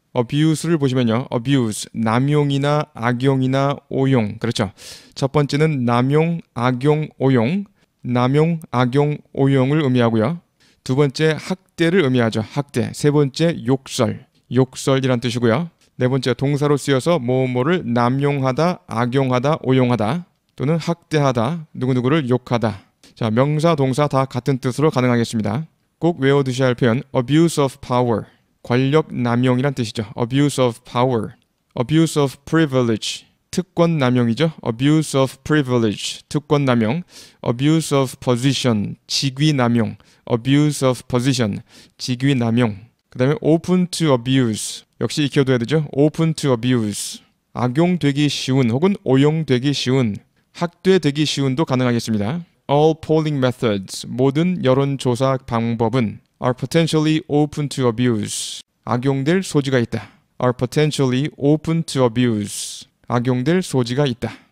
abuse를 보시면요. abuse, 남용이나 악용이나 오용. 그렇죠. 첫 번째는 남용, 악용, 오용. 남용, 악용, 오용을 의미하고요. 두 번째 학대를 의미하죠. 학대. 세 번째 욕설. 욕설이란 뜻이고요. 네 번째 동사로 쓰여서 뭐뭐를 남용하다, 악용하다, 오용하다 또는 학대하다, 누구누구를 욕하다. 자, 명사, 동사 다 같은 뜻으로 가능하겠습니다. 꼭 외워두셔야 할 표현 abuse of power, 권력 남용이란 뜻이죠. abuse of power, abuse of privilege, 특권 남용이죠. abuse of privilege, 특권 남용, abuse of position, 직위 남용, abuse of position, 직위 남용. 그 다음에 open to abuse, 역시 익혀둬야 되죠. open to abuse, 악용되기 쉬운 혹은 오용되기 쉬운, 학대되기 쉬운도 가능하겠습니다. All polling methods, 모든 여론조사 방법은 are potentially open to abuse, 악용될 소지가 있다. are potentially open to abuse, 악용될 소지가 있다.